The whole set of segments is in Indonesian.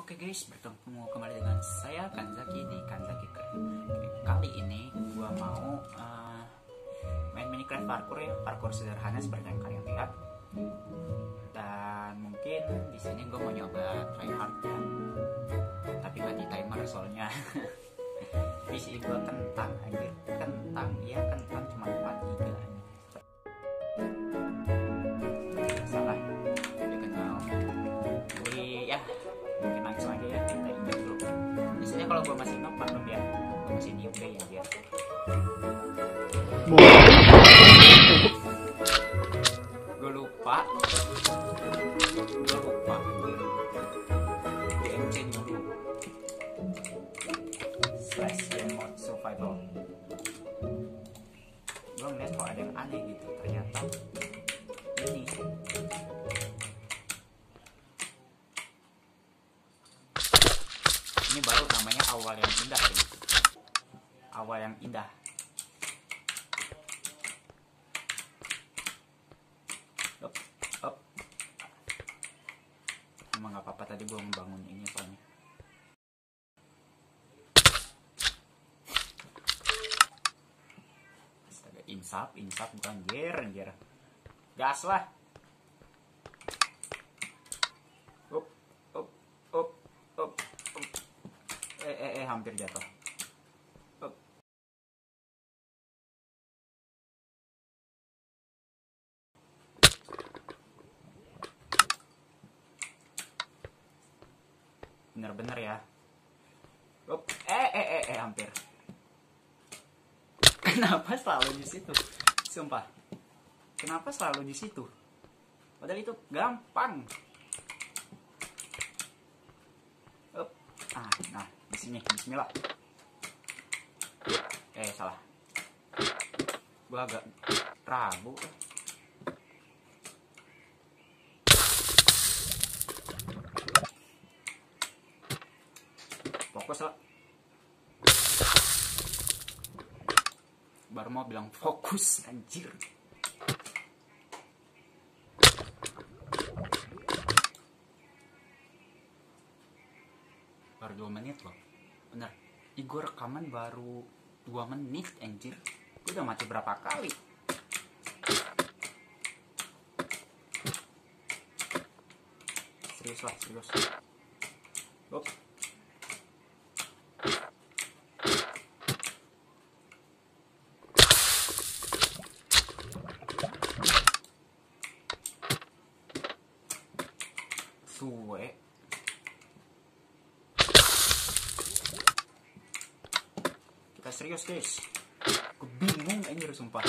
Oke guys, bertemu kembali dengan saya Kanzaki di Kanzaki Craft. Kali ini gua mau main Minecraft parkour ya, parkour sederhana seperti yang kalian lihat. Dan mungkin di sini gua mau nyoba tryhard ya, tapi nggak di timer soalnya. PC gua kentang anjir, kentang ya, kentang cuma 43 anjir. Salah, dia kenal. Jadi ya mungkin langsung aja ya, kita injak dulu. Di sini kalau gua masih noob maklum ya, gua masih newbie ya dia. Gue lupa DMC dulu / game mode survival. Gue ngeliat kok ada yang aneh gitu, ternyata ini baru namanya awal yang indah ya. Awal yang indah. Up. Emang gak apa-apa, tadi gue ngebangun ini soalnya. Astaga, insap bukan anjir. Gas lah. Up. Hampir jatuh. Bener-bener ya. Hampir. Kenapa selalu di situ? Sumpah. Kenapa selalu di situ? Padahal itu gampang. Nah, di sini. Bismillah. Salah. Gua agak ragu. Fokus lah. Baru mau bilang fokus anjir. Baru 2 menit loh. Bener. Gue rekaman baru 2 menit anjir. Gue udah mati berapa kali. Serius. Suwe. Kita serius guys. Gue bingung anjir sumpah.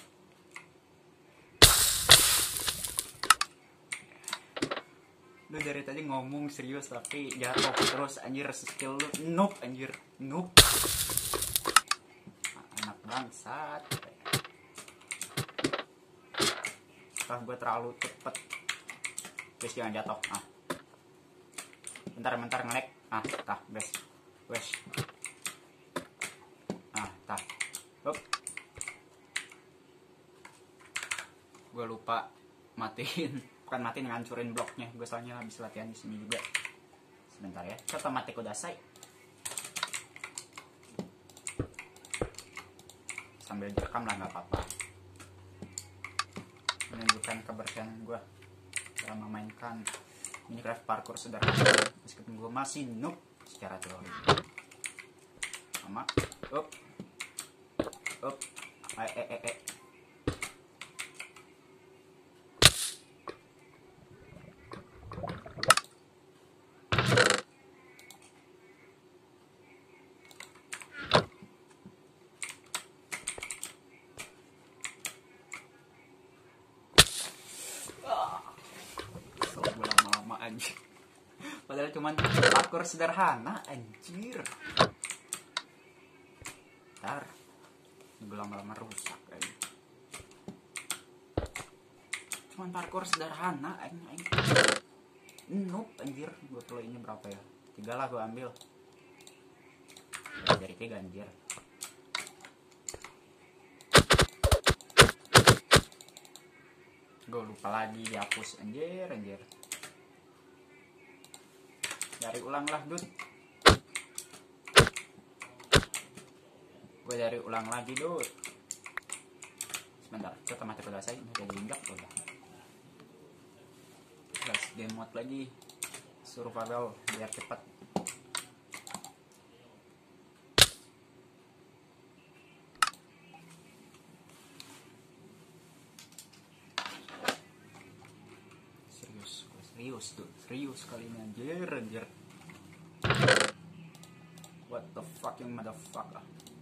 Lu dari tadi ngomong serius tapi jatuh terus anjir, skill lu noob anjir. Noob. Anak bangsat. Gue terlalu cepet. Guys, jangan jatuh. Bentar nge-lag. Guys. Wes. Gue lupa bukan matiin, ngancurin bloknya. Gue soalnya habis latihan di sini juga. Sebentar ya. Otomatis udah selesai. Sambil direkam lah, nggak apa-apa. Menunjukkan kebersihan gue dalam memainkan Minecraft parkour sederhana, meskipun gue masih noob secara teori. Sama, up. Anjir. Padahal cuman parkour sederhana anjir. Ntar gue lama-lama rusak anjir. Cuman parkour sederhana anjir. Noob anjir. Gue tuh ini berapa ya? 3 lah gue ambil. Dari 3 anjir. Gue lupa lagi dihapus anjir. Dari ulang lah dude. Gue dari ulang lagi dude. Sebentar, kita mati pada saya. Ini udah diinjak udah. Last game mode lagi. Survival biar cepat. Serius kali ini anjir. What the fucking motherfucker.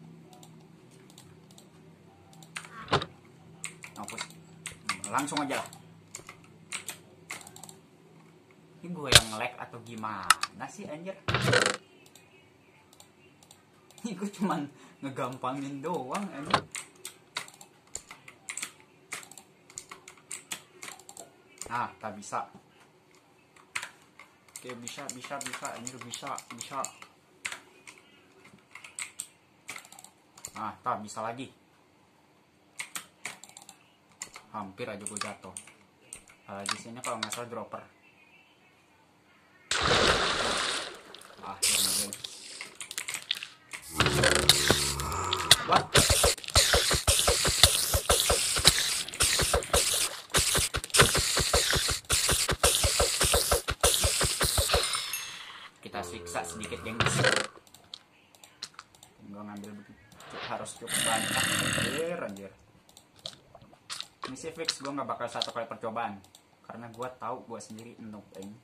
Hapus. Langsung aja lah. Ini gue yang lag atau gimana sih anjir? Ini gue cuman ngegampangin doang anjir. Ah, tak bisa. Oke, bisa, anjir bisa. Ah, tak bisa lagi. Hampir aja gue jatuh. Di sini kalau nggak salah dropper. Akhirnya guys. What? Kita siksa sedikit gengs. Gue ngambil begitu harus cukup banyak anjir. Misi fix gue nggak bakal 1 kali percobaan karena gue tahu gue sendiri noob ini.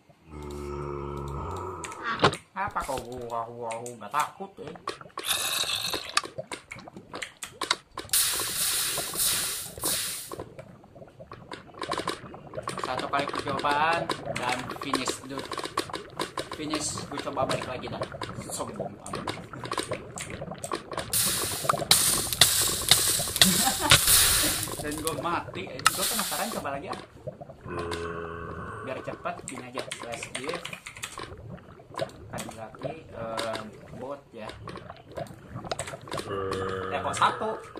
Apa kau gua nggak takut Satu kali percobaan dan finish dude. Finish, gue coba balik lagi dah. Sombong amat. Dan gue mati. Gue penasaran, coba lagi ah. Biar cepat gini aja. Slash give. Kan lagi bot ya. Kok 1?